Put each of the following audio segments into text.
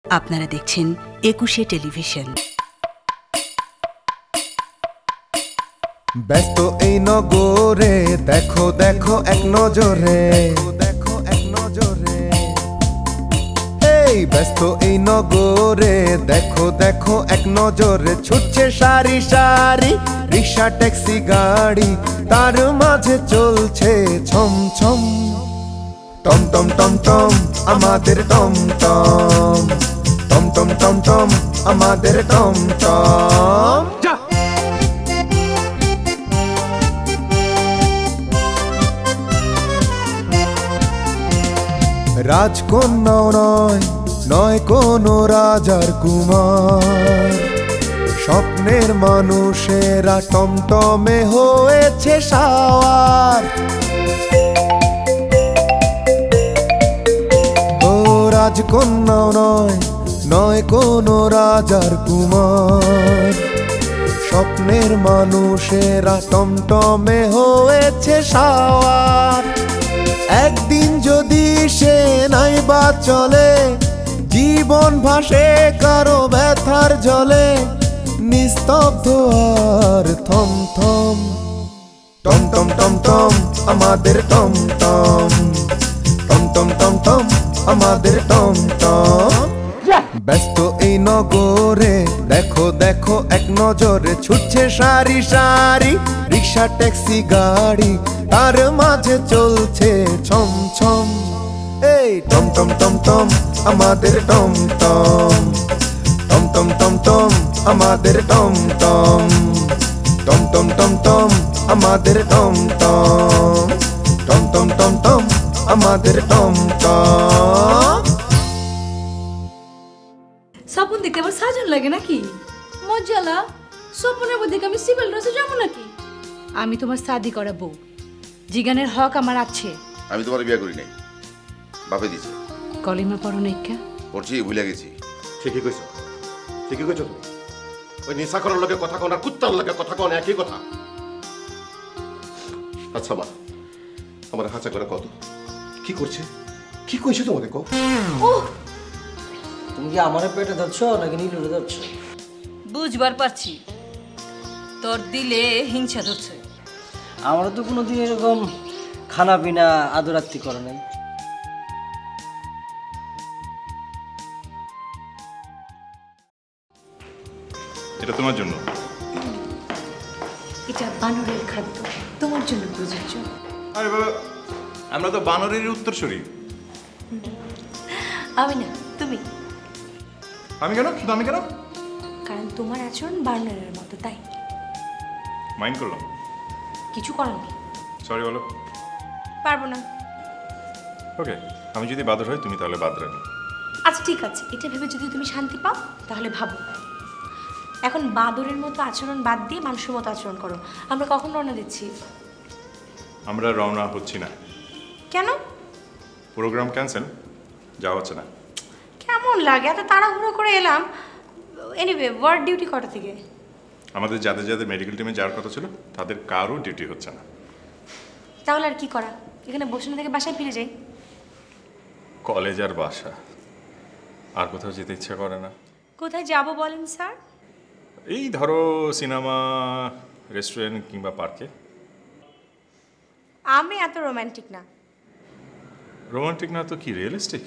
আপনারা দেখছেন একুশে টেলিভিশন। ব্যস্ত এই নগরে দেখো দেখো এক নজরে, এই ব্যস্ত এই নগরে দেখো দেখো এক নজরে, ছুটছে সারি সারি রিক্সা ট্যাক্সি গাড়ি, তার মাঝে চলছে ছম ছম টম টম টম টম আমাদের টম টম, টম টম টম টম আমাদের টম টম। রাজকন্যাও নয়, নয় কোনো রাজার কুমার, স্বপ্নের মানুষেরা টমটমে হয়েছে সাওয়ার। ও রাজকন্যাও নয়, নয় কোনো রাজার কুমার, স্বপ্নের মানুষেরা টমটমে হয়েছে সাওয়ার। একদিন যদি সে নাই বা চলে, জীবন ভাসে কারো ব্যথার জলে, নিস্তব্ধ আর থম থম টম টম টম টম আমাদের টম টম, টম টম টম টম আমাদের টম টম। ব্যস্ত এই নগরে দেখো দেখো এক নজরে, ছুটছে সারি সারি রিক্সা ট্যাক্সি গাড়ি, তার মাঝে চলছে ছম ছম। এই টম টম টম টম আমাদের টম টম, টম টম টম টম আমাদের টম টম, টম টম টম টম আমাদের টম টম, টম টম টম টম আমাদের টম টম। স্বপ্ন দেখতে আবার সাজান লাগে নাকি? মজ্জালা স্বপ্নের মধ্যে আমি সিভিল ড্রেসে যাবো নাকি? আমি তোমার শাদি করা বউ, জিগানের হক আমার আছে। আমি তোমার বিয়ে করি নাই, বাপে দিছে। কলিমা পড়ো নাইকা? পড়ছি, ভুলে গেছি। ঠিকই কইছো, ঠিকই কইছো তুমি। ওই নেশা করার লোকে কথা কন আর কুত্তার লোকে কথা কন একই কথা। আচ্ছা মা, আমার হাঁচা করে কত কি করছে, কি কইছে তোমাদের কো? তুমি কি আমার পেটে ধরছো নাকি নীলুরে ধরছো? বুঝবার পারছি তোর দিলে হিংসা ধরছে। আমারও তো কোনোদিন এরকম খানা পিনা আদরাত্তি করে নাই। এটা তোমার জন্য। এটা বানরের খাদ্য, তোমার জন্য প্রযোজ্য। আরে বাবা, আমরা তো বানরের উত্তরসূরি। আমি না, তুমি। আমি কেন? শুধু আমি কেন? কারণ তোমার আচরণ বানরের মতো, তাই মাইন্ড করলাম। কিছু করার নেই। সরি বলো। পারবো না। ওকে, আমি যদি বাদর হই তুমি তাহলে বাদ রাখো। আচ্ছা ঠিক আছে, এটা ভেবে যদি তুমি শান্তি পাও তাহলে ভাবো। এখন বাদরের মতো আচরণ বাদ দিয়ে মানুষের মতো আচরণ করো। আমরা কখন রওনা দিচ্ছি? আমরা রওনা হচ্ছি না। কেন? প্রোগ্রাম ক্যান্সেল, যাওয়া হচ্ছে না। কেমন লাগে, এত তাড়াহুড়ো করে এলাম। এনিওয়ে, ওয়ার্ড ডিউটি কটা থেকে? আমাদের যাদের যাদের মেডিকেল টিমে যাওয়ার কথা ছিল তাদের কারও ডিউটি হচ্ছে না। তাহলে আর কি করা, এখানে বসে না থেকে বাসায় ফিরে যাই। কলেজ আর বাসা, আর কোথাও যেতে ইচ্ছা করে না। কোথায় যাব বলেন স্যার? এই ধরো সিনেমা, রেস্টুরেন্ট কিংবা পার্কে। আমি এত রোমান্টিক না। রোমান্টিক না তো কি রিয়েলিস্টিক?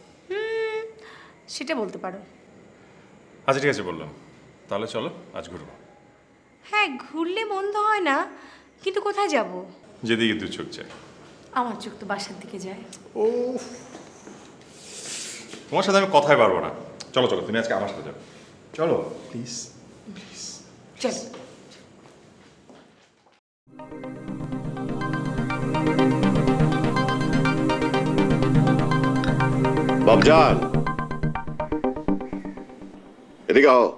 সেটা বলতে পারো। আচ্ছা ঠিক আছে, বললাম। তাহলে চলো আজ ঘুরবো। হ্যাঁ, ঘুরলে মন্দ হয় না, কিন্তু কোথায় যাব? যেদিকে দু চোখ যায়। আমার চোখ তো বাসার দিকে যায়। ও, তোমার সাথে আমি কথাই পারবো না। চলো চলো, তুমি আজকে আমার সাথে যাও। চলো প্লিজ প্লিজ। চলো। বাবজান, এদিকে আও।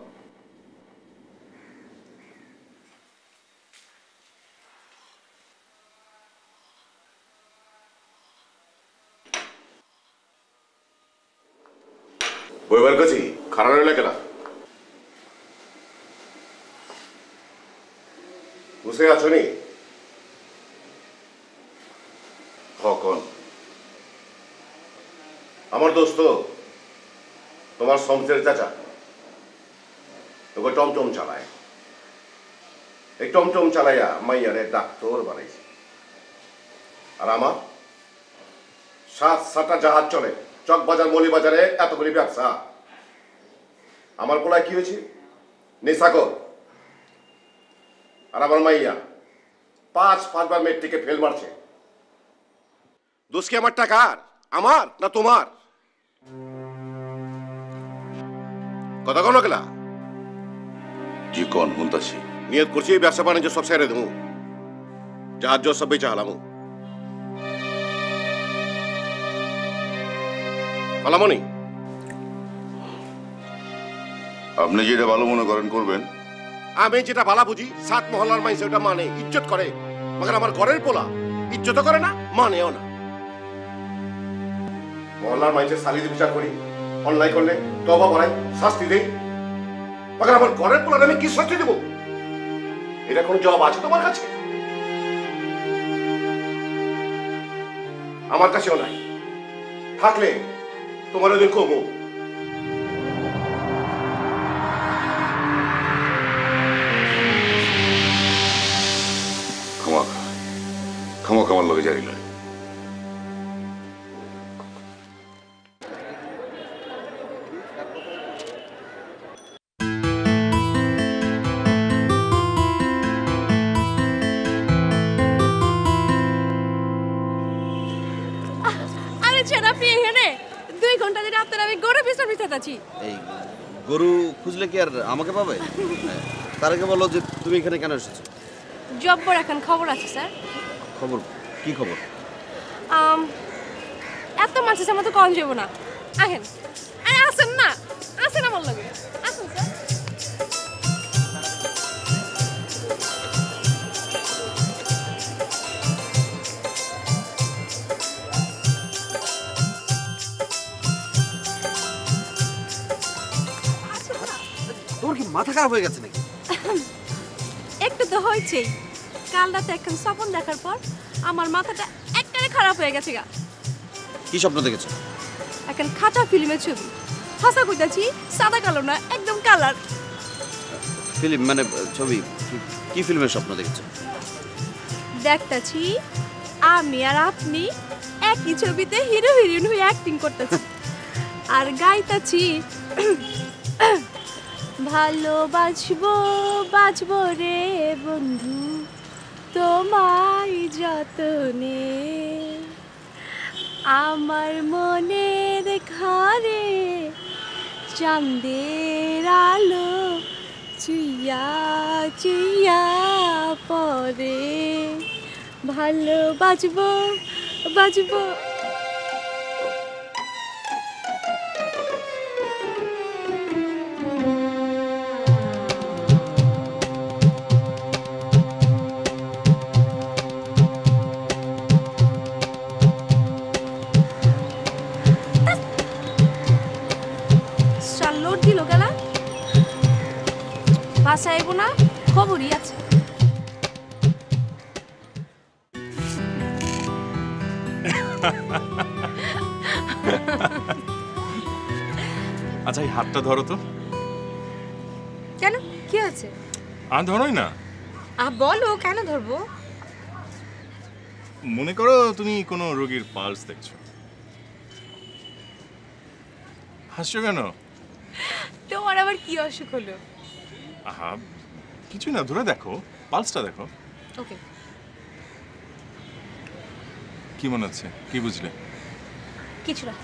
বইবার কাছে খারাপ হইলে কেনা? বসে আছো নি? হকন আমার দোস্ত তোমার সমস্যার চাচা তোকে টমটম চালায়, এই টমটম চালাইয়া মাইয়ারে ডাক্তার বানাইছে। আর আমার 7-7টা জাহাজ চলে, চকবাজার মৌলিবাজারে এতগুলি ব্যবসা। আমার পোলায় কি হয়েছে? নেশাকর। আর আমার মাইয়া 5-5বার মেট্রিকে ফেল মারছে। দোষ কি আমার টাকার, আমার না তোমার? কথা কোনো গেলা জি কোন হুনতাছি নিয়ত করছি এই ব্যবসা বাণিজ্য সব ছেড়ে দেবো, জাহাজ সব বেচা হালামো। পালামনি আপনি যেটা ভালো মনে করেন করবেন। আমি যেটা ভালো বুঝি, 7 মহল্লার মাইসে ওটা মানে ইজ্জত করে, মগর আমার ঘরের পোলা ইজ্জত করে না, মানেও না। মহল্লার মাইসে সালিদ বিচার করি, অন্যায় করলে তওবা করাই, শাস্তি দেই, মগর আমার ঘরের পোলার আমি কি শাস্তি দেব? এটা কোনো জবাব আছে তোমার কাছে? আমার কাছেও নাই, থাকলে তোমার ওদের কমো। ক্ষমা ক্ষমার লগে জারি নয়। আরে ছেড়া আপনি এখানে 2 ঘন্টা ধরে আপনার আমি গরু পিছন পিছাতে আছি। এই গরু খুঁজলে কি আর আমাকে পাবে? তার আগে বলো যে তুমি এখানে কেন এসেছো? জব্বর এখন খবর আছে স্যার। খবর? কি খবর? এত মানুষের মতো কম যাবো না, আহেন। আরে আসেন না, আসেন আমার লগে, আসুন স্যার। তোর কি মাথা খারাপ হয়ে গেছে নাকি? একটু তো হয়েছেই, কাল রাতে এখন স্বপ্ন দেখার পর আমার মাথাটা একটারে খারাপ হয়ে গেছে গা। কি স্বপ্ন দেখেছো? এখন খাতা ফিল্মের ছবি, হাসা কইতাছি, সাদা কালো না, একদম কালার। ফিল্ম মানে ছবি? কি ফিল্মের স্বপ্ন দেখেছো? দেখতাছি আমি আর আপনি একই ছবিতে হিরো হিরোইন হয়ে অ্যাক্টিং করতেছি, আর গাইতাছি ভালোবাসবো বাঁচবো রে বন্ধু তোমায় যতনে, আমার মনের ঘরে চাঁদের আলো চুইয়া চুইয়া পরে, ভালোবাসবো বাঁচবো। লোড দিল গেলা, বাসায় আইব না, খবরই আছে। আচ্ছা এই হাতটা ধরো তো। কেন, কি আছে? আর ধরোই না। বলো কেন ধরবো? মনে করো তুমি কোনো রোগীর পালস দেখছো। হাসছো কেন? তোমার আবার কি অসুখ হলো? আহা কিছু না, ধরে দেখো, পালসটা দেখো। ওকে। কি মনে হচ্ছে? কি বুঝলে? কিছু না।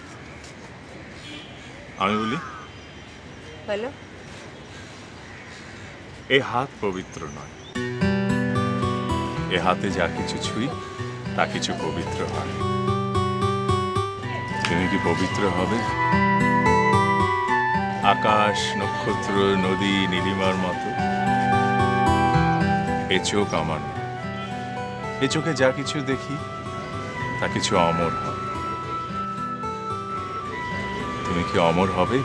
আমি বলি, বলো। এই হাত পবিত্র নয়, এ হাতে যা কিছু ছুঁই তা কিছু পবিত্র হয়। তুমি কি পবিত্র হবে? আকাশ, নক্ষত্র, নদী, নীলিমার মতো। এ চোখ আমার না, এ চোখে যা কিছু দেখি তা কিছু অমর হয়। তুমি কি অমর হবে?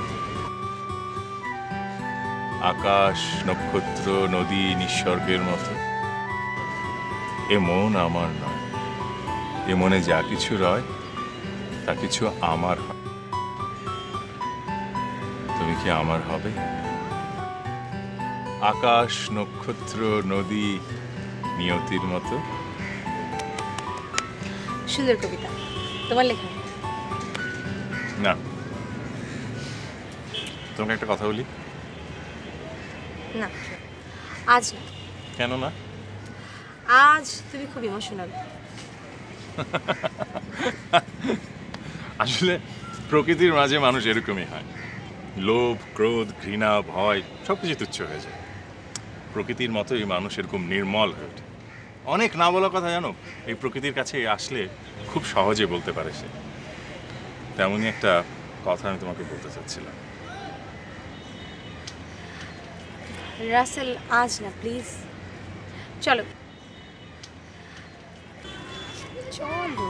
আকাশ, নক্ষত্র, নদী, নিঃস্বর্গের মতো। এ মন আমার নয়, এ মনে যা কিছু রয় তা কিছু আমার হয়। কি আমার হবে? আকাশ, নক্ষত্র, নদী নিয়তির মতো। সুন্দর কবিতা, তোমার লেখা। না, তোমাকে একটা কথা বলি। না, আজ না। কেন না? আজ তুমি খুব ইমোশনাল। আসলে প্রকৃতির মাঝে মানুষ এরকমই হয়। লোভ, ক্রোধ, ঘৃণা, ভয় সবকিছু তুচ্ছ হয়ে যায়। প্রকৃতির মতোই মানুষ এরকম নির্মল হয়ে ওঠে। অনেক না বলা কথা জানো, এই প্রকৃতির কাছে আসলে খুব সহজে বলতে পারে সে। তেমনই একটা কথা আমি তোমাকে বলতে চাচ্ছিলাম। রাসেল, আজ না প্লিজ। চলো চলো।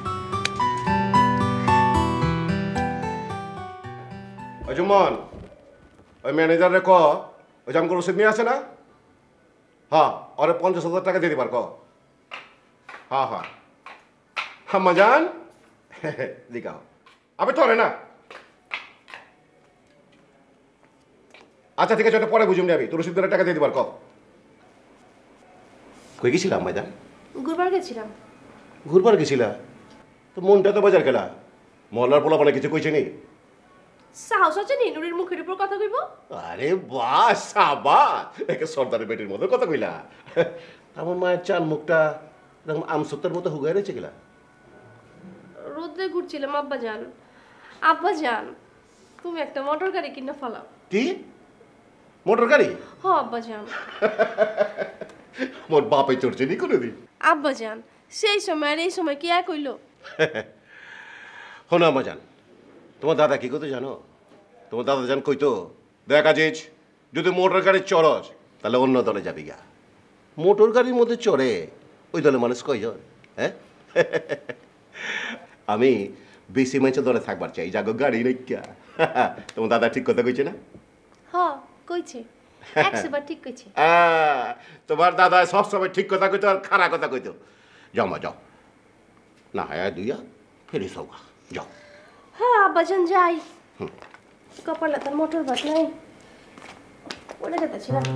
অজুমন, ওই ম্যানেজারে ক ওই যে আমাকে রসিদ নিয়ে আসে না, হ্যাঁ ওরে 50,000 টাকা দিয়ে দিবার ক। হ্যাঁ হ্যাঁ হাম্মা যান দিকাও আবে তোরে না। আচ্ছা ঠিক আছে, ওটা পরে বুঝুম যাবি। তোর রসিদ টাকা দিয়ে দিবার ক। কই গেছিলাম মাইদান? ঘুরবার গেছিলাম। ঘুরবার গেছিলা? তো মনটা তো বাজার খেলা। মহল্লার পোলা মানে কিছু কইছে নি? সাহস আছে নি নুরির মুখের উপর কথা কইব? আরে বাহ সাবাস, একে সর্দারের বেটির মতো কথা কইলা। আমার মায়ের চাল মুখটা এরকম আমসত্তার মতো হুগাই রয়েছে গেলা। রোদে ঘুরছিলাম আব্বা যান। আব্বা যান, তুমি একটা মোটর গাড়ি কিনে ফেলাও। কি মোটর গাড়ি? হ আব্বা যান। মোর বাপে চড়ছে নি কোনোদিন। আব্বা যান, সেই সময় আর এই সময় কি এক হইল? শোনো আম্মা জান, তোমার দাদা কি করতো জানো? তোমার দাদা জান কইতো, দেখ আজিজ, যদি মোটর গাড়ি চড়স তাহলে অন্য দলে যাবি গা। মোটর গাড়ির মধ্যে চড়ে ওই দলে মানুষ কয়জন? হ্যাঁ আমি বেশি মানুষের দলে থাকবার চাই, জাগো গাড়ি নাইকা। তোমার দাদা ঠিক কথা কইছে না? হ কইছে, 100 বার ঠিক কইছে। তোমার দাদা সবসময় ঠিক কথা কইতো আর খারাপ কথা কইতো। যাও মা যাও, না হ্যাঁ দুইয়া ফেরি সৌগা যাও। হ্যাঁ আব্বাজান যাই। কপালে তার মোটর ভাত নাই, পড়ে যেতেছি না।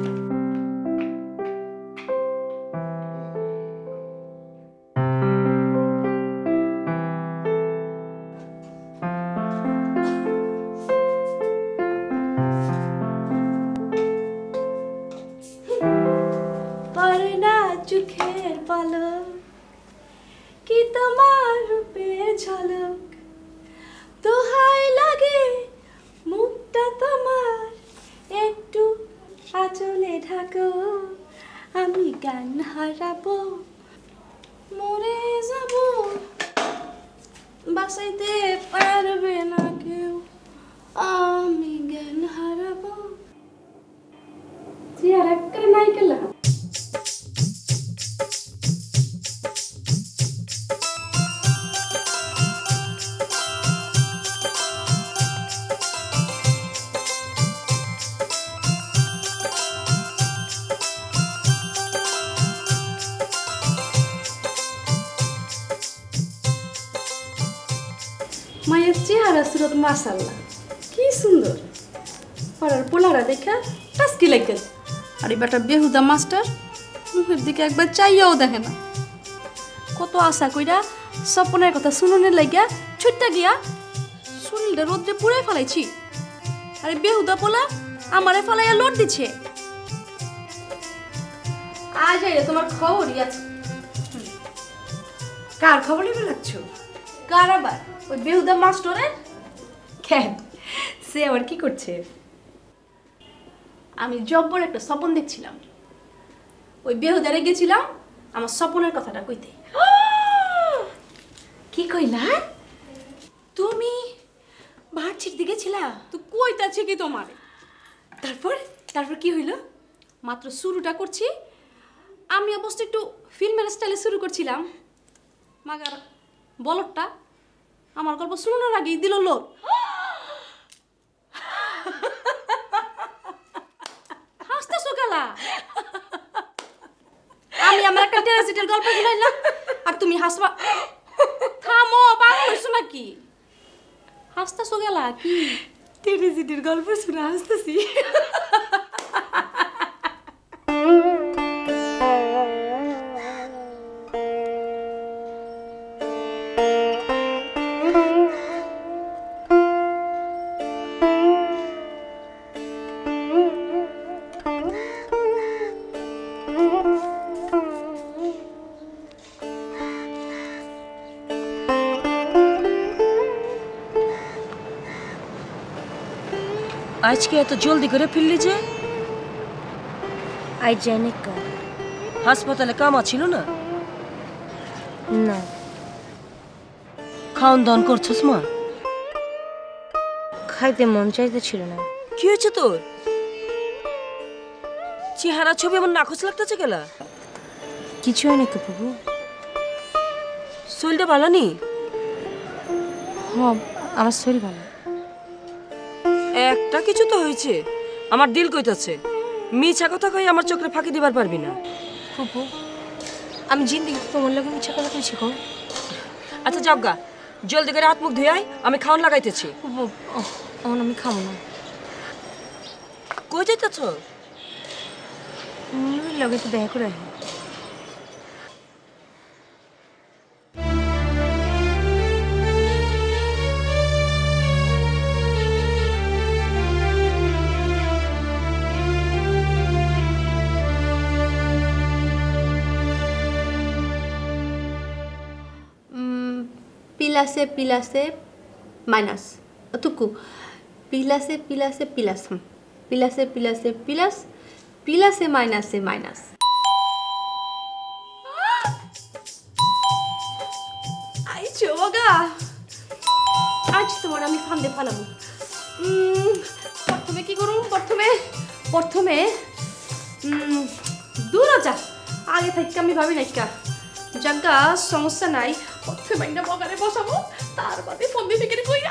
পরে না চোখের পলক, কি তোমার রূপের ঝলক, দোহাই লাগে মুখটা তোমার, একটু আঁচলে ঢাকো, আমি গান হারাবো, মরে যাব, বাঁচাইতে পারবে না কেউ, আমি জ্ঞান হারাবো। চেয়ার একটা নাই কেলা। মায়ের চেহারা সুরত মাশাআল্লাহ কি সুন্দর, পাড়ার পোলারা দেখা টাস্কি লাগে। আর এই বেটা বেহুদা মাস্টার মুখের দিকে একবার চাইয়াও দেখে না। কত আশা কইরা স্বপ্নের কথা শুনুনের লাগিয়া ছুটতে গিয়া শরীরটা রোদ্রে পুড়ে ফেলাইছি। আর এই বেহুদা পোলা আমারে ফেলাইয়া লোট দিচ্ছে। আজ আইরে তোমার খবরই আছে। কার খবর নিবে লাগছ? কার আবার? ওই বেহুদা মাস্টারের। কেন, সে আবার কি করছে? আমি জব্বর একটা স্বপ্ন দেখছিলাম, ওই বেহুদারে গেছিলাম আমার স্বপ্নের কথাটা কইতে। কি কইলা? তুমি বাড়ছির দিকে ছিলা? তো কইতাছে কি তোমার? তারপর কি হইল? মাত্র শুরুটা করছি, আমি অবশ্য একটু ফিল্মের স্টাইলে শুরু করছিলাম। মাগার বলটটা আমার গল্প শুনানোর আগেই দিল লোক। হাসতেছো গেলা? আমি আমার একটা টেরাসিটের গল্প শুনাইলাম আর তুমি হাসবা। থামো, পাগল হইছো নাকি? হাসতেছো গেলা কি? টেনে জিটির গল্প শুনে আসতেছি। আজকে এত জলদি করে ফিরলি যে? আই জানি কা হাসপাতালে কামা ছিল না? না। খাওন দাওন করছস মা? খাইতে মন চাইতেছিল না। কি হয়েছে তোর? চেহারা ছবি এমন নাকচ লাগতেছে গেলা? কিছু হয় না বাবু। শরীরটা ভালো নি? হ্যাঁ, আমার শরীর ভালো। একটা কিছু তো হয়েছে, আমার দিল কইতাছে। মিছা কথা কই আমার চোখে ফাঁকি দিবার পারবি না। ফুপু, আমি জিন্দিগি তোমার লগে মিছা কথা কইছি কও? আচ্ছা যাবগা, জলদি করে হাত মুখ ধুই আয়, আমি খাওন লাগাইতেছি। ফুপু, আমি খাবো না। কই যাইতেছ? লগে তো দেখা করে। Pilase minus. Tuku. Pilase pilas. Pilase pilas. Pilase minus. Ay choga. আজ তোমার আমি ফান্দে ফালাবো। প্রথমে কি করুম? প্রথমে দূর যা। আগে থেকে আমি ভাবি নাই কা জাগা সমস্যা নাই। প্রথমে বাইনা বগারে বসাবো, তার বাদে ফোন দিয়ে ফিকির কইরা।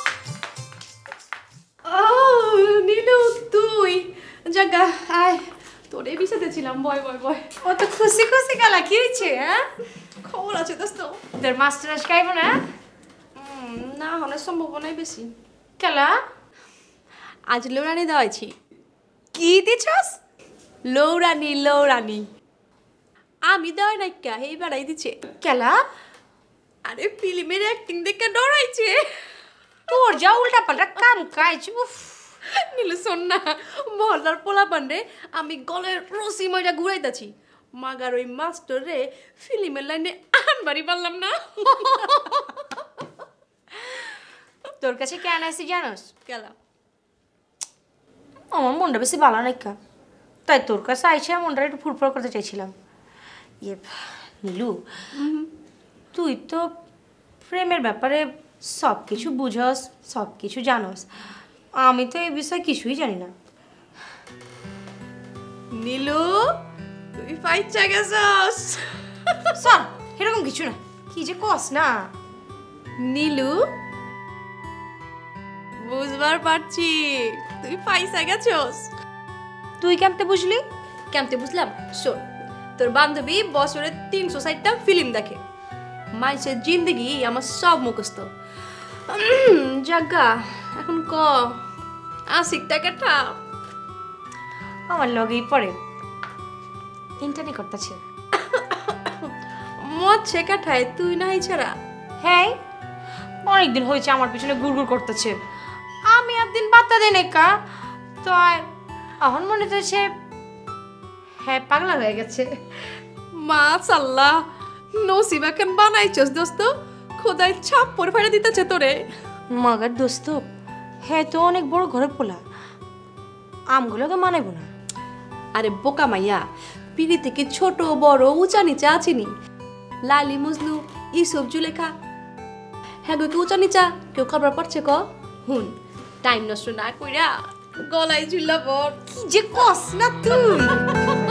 নীলু তুই জাগা আয়, তোরে বিছাতে ছিলাম। বয় অত খুশি গেলা, কি হয়েছে? হ্যাঁ, খবর আছে দোস্ত। তোর মাস্টার আজ খাইব না? না হওয়ার সম্ভাবনাই বেশি। কেলা? আজ লৌরানি দেওয়াইছি। কি দিছস? লৌরানি আমি দেওয়াই নাই কা, এই বেড়াই দিছে। কেলা? আরে ফিল্মের অ্যাক্টিং দেখে ডরাইছে। তোর যা উল্টা পাল্টা কাম কাজ। উফ নীলু শোন না, মহলার পোলা পান্ডে আমি গলের রসি ময়টা ঘুরাইতেছি। মাগার ওই মাস্টার রে ফিল্মের লাইনে আনবারই পারলাম না। তোর কাছে কেন আসি জানোস? কেলা? আমার মনটা বেশি ভালো নাই কা, তাই তোর কাছে আইসে মনটা একটু ফুরফুর করতে চাইছিলাম। ইয়ে নীলু, তুই তো প্রেমের ব্যাপারে সব কিছু বুঝস, সব কিছু জানস। আমি তো এই বিষয়ে কিছুই জানি না। নীলু, তুই ফাইচা গেছস। সর, এরকম কিছু না। কি যে কস না। নীলু, বুঝবার পারছি তুই ফাইচা গেছস। তুই কেমতে বুঝলি? কেমতে বুঝলাম? শোন, তোর বান্ধবী বছরে 360টা ফিল্ম দেখে। মানুষের জিন্দগি আমার সব মুখস্থ। জাগা এখন ক আশিক টাকাটা আমার লগেই পড়ে, ইন্টারনি করতেছে। মদ শেখাঠায় তুই নাই ছাড়া। হ্যাঁ, অনেকদিন হয়েছে আমার পিছনে গুড়গুড় করতেছে। আমি একদিন বার্তা দেই নাই কা, তো এখন মনে হচ্ছে হ্যাঁ পাগলা হয়ে গেছে। মাশাআল্লাহ, নসিব এখন বানাইছস দোস্ত। খোদাই ছাপ পরে ফেলে দিতেছে তোরে। মাগার দোস্ত, হ্যাঁ তো অনেক বড় ঘরে পোলা, আমগুলোকে মানাইব না। আরে বোকা মাইয়া, পিড়ি থেকে ছোট বড় উঁচা নিচা আছিনি। লালি মজনু, ইসব জুলেখা, হ্যাঁ গো, উঁচা নিচা কেউ খবর পড়ছে ক? হুন, টাইম নষ্ট না কইরা গলায় ঝুলাবো। কি যে কস না তুই।